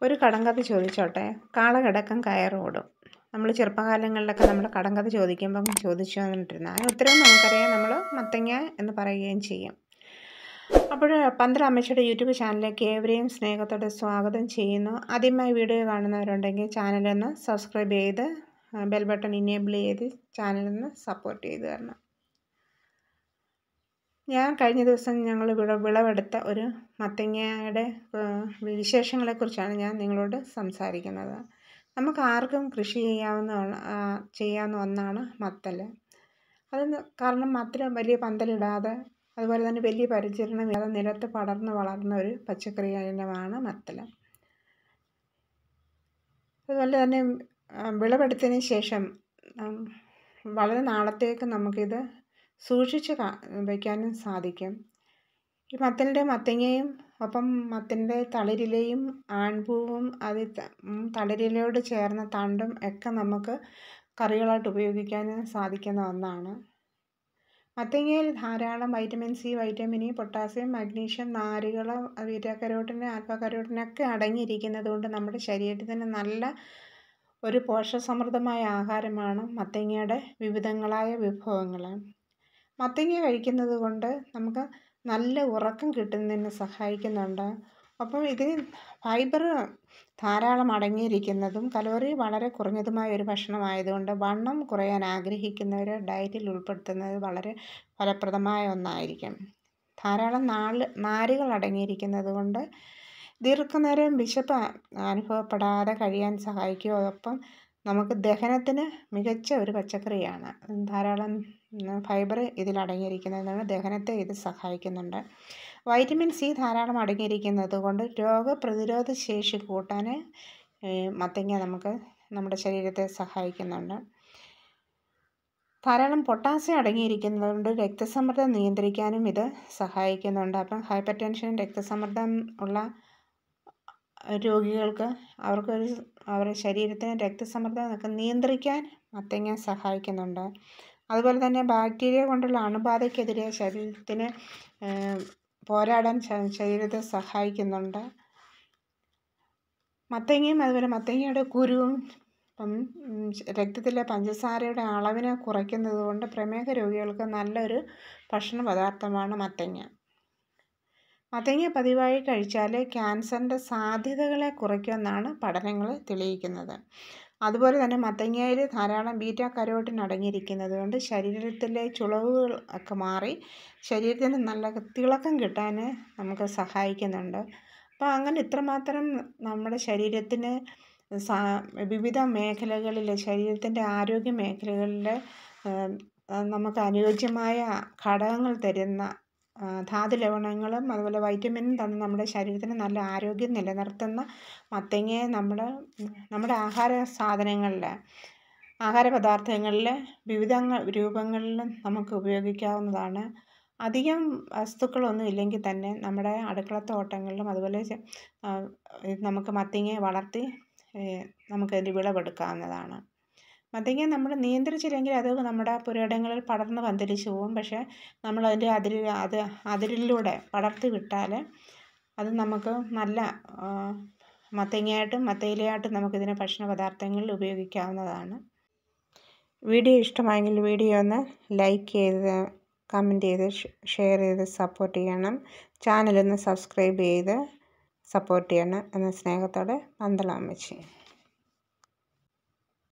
ഒരു കടങ്കഥ ചോദിച്ചോട്ടെ. കാളകിടക്കും കയറോടും. നമ്മൾ ചെറുപ്പകാലങ്ങളിലൊക്കെ നമ്മൾ കടങ്കഥ ചോദിക്കുമ്പം ചോദിച്ചു വന്നിട്ടിരുന്ന അതിന് ഉത്തരവും നമുക്കറിയാം. നമ്മൾ മത്തങ്ങ എന്ന് പറയുകയും ചെയ്യും. അപ്പോൾ പന്തളം അമ്മച്ചിയുടെ യൂട്യൂബ് ചാനലിലേക്ക് ഏവരെയും സ്നേഹത്തോടെ സ്വാഗതം ചെയ്യുന്നു. ആദ്യമായി വീഡിയോ കാണുന്നവരുണ്ടെങ്കിൽ ചാനലൊന്ന് സബ്സ്ക്രൈബ് ചെയ്ത് ബെൽ ബട്ടൺ ഇനേബിൾ ചെയ്ത് ചാനലൊന്ന് സപ്പോർട്ട് ചെയ്ത് തരണം. ഞാൻ കഴിഞ്ഞ ദിവസം ഞങ്ങൾ വിളവെടുത്ത ഒരു മത്തങ്ങയുടെ വിശേഷങ്ങളെക്കുറിച്ചാണ് ഞാൻ നിങ്ങളോട് സംസാരിക്കുന്നത്. നമുക്ക് ആർക്കും കൃഷി ചെയ്യാവുന്ന ഒന്നാണ് മത്തൽ. കാരണം മത്തൽ വലിയ പന്തലിടാതെ അതുപോലെ തന്നെ വലിയ പരിചരണമില്ലാതെ നിലത്ത് പടർന്ന് വളർന്ന ഒരു പച്ചക്കറി ഇനമാണ് മത്തൽ. അതുപോലെ തന്നെ വിളവെടുത്തതിന് ശേഷം വളരെ നാളത്തേക്ക് നമുക്കിത് സൂക്ഷിച്ച് വയ്ക്കാനും സാധിക്കും. ഈ മത്തങ്ങയും ഒപ്പം മത്തൻ്റെ തളിരിലയും ആൺപൂവും തളിരിലയോട് ചേർന്ന തണ്ടും ഒക്കെ നമുക്ക് കറികളായിട്ട് ഉപയോഗിക്കാനും സാധിക്കുന്ന ഒന്നാണ്. മത്തങ്ങയിൽ ധാരാളം vitamin C, vitamin E, potassium, magnesium, നാരുകൾ, ബീറ്റാ കരോട്ടിൻ, ആൽഫ കരോട്ടിനൊക്കെ അടങ്ങിയിരിക്കുന്നത് കൊണ്ട് നമ്മുടെ ശരീരത്തിന് നല്ല ഒരു പോഷകസമൃദ്ധമായ ആഹാരമാണ് മത്തങ്ങയുടെ വിവിധങ്ങളായ വിഭവങ്ങൾ. മത്തങ്ങ കഴിക്കുന്നത് കൊണ്ട് നമുക്ക് നല്ല ഉറക്കം കിട്ടുന്നതിന് സഹായിക്കുന്നുണ്ട്. ഒപ്പം ഇതിൽ ഫൈബർ ധാരാളം അടങ്ങിയിരിക്കുന്നതും കലോറി വളരെ കുറഞ്ഞതുമായ ഒരു ഭക്ഷണമായതുകൊണ്ട് വണ്ണം കുറയാൻ ആഗ്രഹിക്കുന്നവർ ഡയറ്റിൽ ഉൾപ്പെടുത്തുന്നത് വളരെ ഫലപ്രദമായ ഒന്നായിരിക്കും. ധാരാളം നാരുകൾ അടങ്ങിയിരിക്കുന്നത് കൊണ്ട് ദീർഘനേരം വിശപ്പ് അനുഭവപ്പെടാതെ കഴിയാൻ സഹായിക്കും. ഒപ്പം നമുക്ക് ദഹനത്തിന് മികച്ച ഒരു പച്ചക്കറിയാണ്. ധാരാളം ഫൈബർ ഇതിലടങ്ങിയിരിക്കുന്നതാണ് ദഹനത്തെ ഇത് സഹായിക്കുന്നുണ്ട്. വൈറ്റമിൻ സി ധാരാളം അടങ്ങിയിരിക്കുന്നത് കൊണ്ട് രോഗപ്രതിരോധ ശേഷി കൂട്ടാൻ മത്തങ്ങ നമ്മുടെ ശരീരത്തെ സഹായിക്കുന്നുണ്ട്. ധാരാളം പൊട്ടാസ്യം അടങ്ങിയിരിക്കുന്നത് കൊണ്ട് രക്തസമ്മർദ്ദം നിയന്ത്രിക്കാനും ഇത് സഹായിക്കുന്നുണ്ട്. അപ്പം ഹൈപ്പർ ടെൻഷൻ, രക്തസമ്മർദ്ദം ഉള്ള രോഗികൾക്ക് അവരുടെ ശരീരത്തിന് രക്തസമ്മർദ്ദമൊക്കെ നിയന്ത്രിക്കാൻ മത്തങ്ങ സഹായിക്കുന്നുണ്ട്. അതുപോലെ തന്നെ ബാക്ടീരിയ കൊണ്ടുള്ള അണുബാധയ്ക്കെതിരെ ശരീരത്തിന് പോരാടാൻ ശരീരത്തെ സഹായിക്കുന്നുണ്ട്. മത്തങ്ങയും അതുപോലെ മത്തങ്ങയുടെ കുരുവും രക്തത്തിലെ പഞ്ചസാരയുടെ അളവിനെ കുറയ്ക്കുന്നത് കൊണ്ട് പ്രമേഹ രോഗികൾക്ക് നല്ലൊരു ഭക്ഷണ പദാർത്ഥമാണ് മത്തങ്ങ. മത്തങ്ങ പതിവായി കഴിച്ചാൽ ക്യാൻസറിൻ്റെ സാധ്യതകളെ കുറയ്ക്കുമെന്നാണ് പഠനങ്ങൾ തെളിയിക്കുന്നത്. അതുപോലെ തന്നെ മത്തങ്ങയിൽ ധാരാളം ബീറ്റാ കരോട്ടിൻ അടങ്ങിയിരിക്കുന്നത് കൊണ്ട് ശരീരത്തിലെ ചുളിവുകൾ ഒക്കെ മാറി ശരീരത്തിന് നല്ല തിളക്കം കിട്ടാൻ നമുക്ക് സഹായിക്കുന്നുണ്ട്. അപ്പോൾ അങ്ങനെ ഇത്രമാത്രം നമ്മുടെ ശരീരത്തിന് വിവിധ മേഖലകളിൽ ശരീരത്തിൻ്റെ ആരോഗ്യ മേഖലകളിൽ നമുക്ക് അനുയോജ്യമായ ഘടകങ്ങൾ തരുന്ന ധാതു ലവണങ്ങളും അതുപോലെ വൈറ്റമിനും തന്ന് നമ്മുടെ ശരീരത്തിന് നല്ല ആരോഗ്യം നിലനിർത്തുന്ന മത്തങ്ങയെ നമ്മുടെ ആഹാര പദാർത്ഥങ്ങളിൽ വിവിധ രൂപങ്ങളിൽ നമുക്ക് ഉപയോഗിക്കാവുന്നതാണ്. അധികം വസ്തുക്കളൊന്നും ഇല്ലെങ്കിൽ തന്നെ നമ്മുടെ അടുക്കളത്തോട്ടങ്ങളിലും അതുപോലെ നമുക്ക് മത്തങ്ങയെ വളർത്തി നമുക്കതിൻ്റെ വിളവെടുക്കാവുന്നതാണ്. മത്തങ്ങ നമ്മൾ നിയന്ത്രിച്ചില്ലെങ്കിൽ അത് നമ്മുടെ പുരയിടങ്ങളിൽ പടർന്ന് പന്തലിച്ച് പോകും. പക്ഷേ നമ്മളതിൻ്റെ അതിരിലൂടെ പടർത്തി വിട്ടാൽ അത് നമുക്ക് നല്ല മത്തങ്ങയായിട്ടും മത്തയിലയായിട്ടും നമുക്കിതിനെ ഭക്ഷണ പദാർത്ഥങ്ങളിൽ ഉപയോഗിക്കാവുന്നതാണ്. വീഡിയോ ഇഷ്ടമായെങ്കിൽ വീഡിയോ ഒന്ന് ലൈക്ക് ചെയ്ത് കമൻറ്റ് ചെയ്ത് ഷെയർ ചെയ്ത് സപ്പോർട്ട് ചെയ്യണം. ചാനലൊന്ന് സബ്സ്ക്രൈബ് ചെയ്ത് സപ്പോർട്ട് ചെയ്യണം എന്ന സ്നേഹത്തോടെ പന്തളം അമ്മച്ചി.